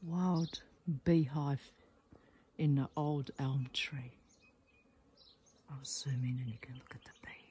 wild beehive in the old elm tree. I'll zoom in and you can look at the bees.